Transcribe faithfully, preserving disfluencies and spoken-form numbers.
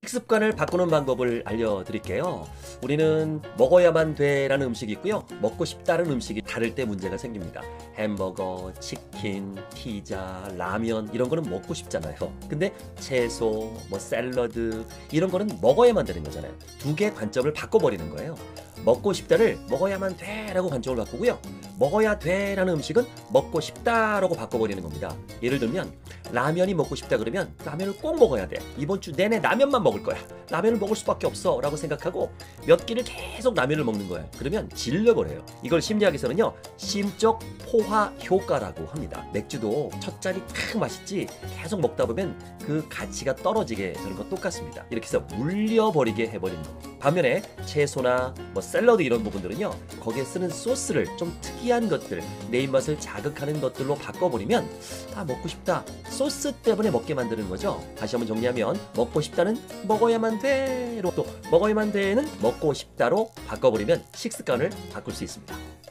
식습관을 바꾸는 방법을 알려드릴게요. 우리는 먹어야만 돼라는 음식이 있고요. 먹고 싶다는 음식이 다를 때 문제가 생깁니다. 햄버거, 치킨, 피자, 라면 이런 거는 먹고 싶잖아요. 근데 채소, 뭐 샐러드 이런 거는 먹어야만 되는 거잖아요. 두 개의 관점을 바꿔버리는 거예요. 먹고 싶다를 먹어야만 돼라고 관점을 바꾸고요. 먹어야 돼라는 음식은 먹고 싶다라고 바꿔버리는 겁니다. 예를 들면 라면이 먹고 싶다 그러면 라면을 꼭 먹어야 돼. 이번 주 내내 라면만 먹을 거야. 라면을 먹을 수밖에 없어 라고 생각하고 몇 끼를 계속 라면을 먹는 거예요. 그러면 질려버려요. 이걸 심리학에서는요 심적 포화 효과라고 합니다. 맥주도 첫 잔이 탁 맛있지 계속 먹다 보면 그 가치가 떨어지게 되는 것 똑같습니다. 이렇게 해서 물려버리게 해버리는 겁니다. 반면에 채소나 뭐 샐러드 이런 부분들은요 거기에 쓰는 소스를 좀 특이한 것들 내 입맛을 자극하는 것들로 바꿔버리면 아 먹고 싶다 소스 때문에 먹게 만드는 거죠. 다시 한번 정리하면 먹고 싶다는 먹어야만 돼로 또 먹어야만 돼는 먹고 싶다로 바꿔버리면 식습관을 바꿀 수 있습니다.